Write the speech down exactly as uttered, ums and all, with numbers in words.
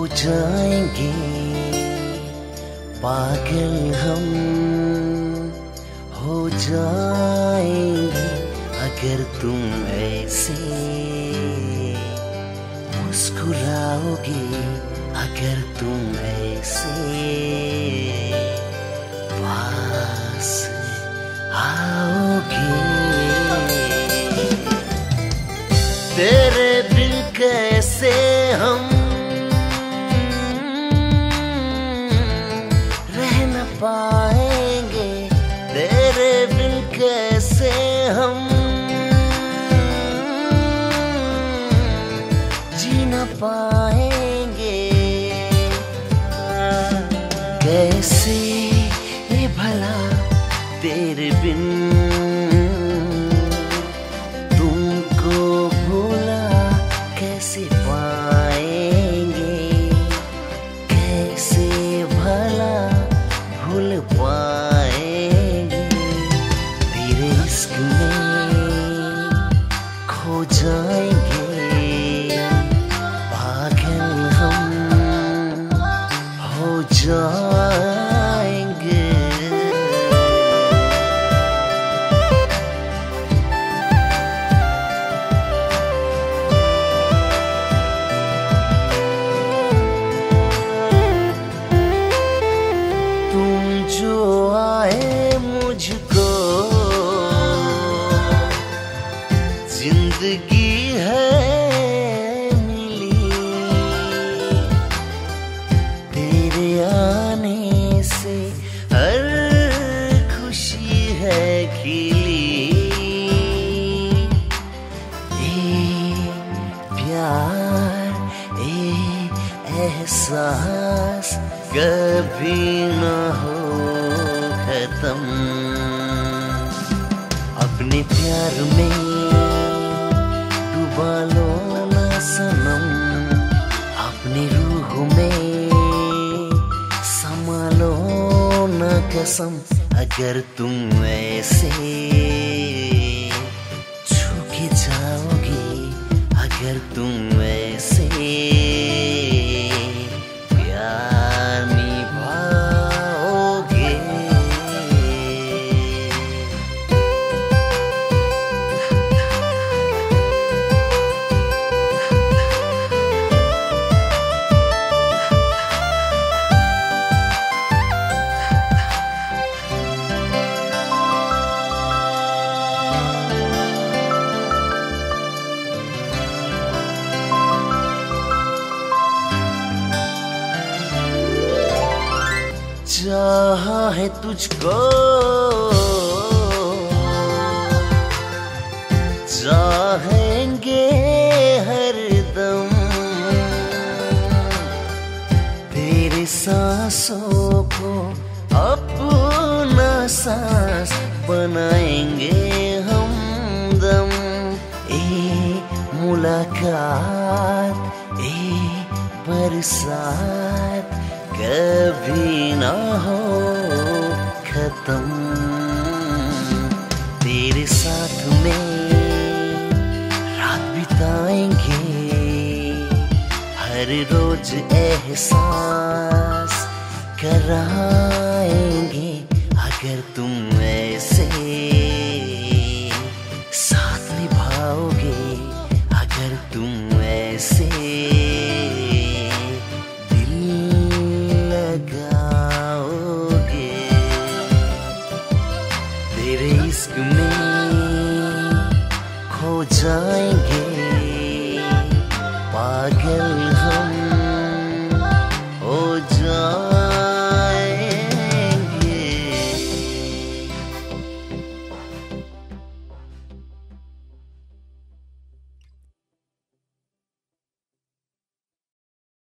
जाएंगे पागल हम, हो जाएंगे अगर तुम ऐसे मुस्कुराओगे, अगर तुम ऐसे पास आओगे। तेरे बिन कैसे हम रह न पाएंगे, तेरे बिन कैसे हम जी न पाएंगे। कैसे ये भला तेरे बिन तुमको भूला कैसे पाएंगे, कैसे भला भूल पाएंगे। तेरे इश्क में खो जाएंगे पागल हम, हो जाएंगे। तुम जो आए मुझको जिंदगी है मिली, तेरे आने से हर खुशी है खिली। ए प्यार ए एहसास कभी न हो खत्म। अपने प्यार में डुबा लो ना सनम, अपनी रूह में समा लो ना कसम। अगर तुम ऐसे छू के जाओगे, अगर तुम ऐसे प्यार निभाओगे। चाहा है तुझको चाहेंगे हरदम, तेरे सांसों को अपना सांस बनाएंगे हमदम। ए मुलाकात ए बरसात कभी ना हो खत्म। तेरे साथ में रात बिताएंगे, हर रोज एहसास कराएंगे। अगर तुम ऐसे साथ निभाओगे, अगर तुम ऐसे तेरे इश्क में खो जाएंगे पागल।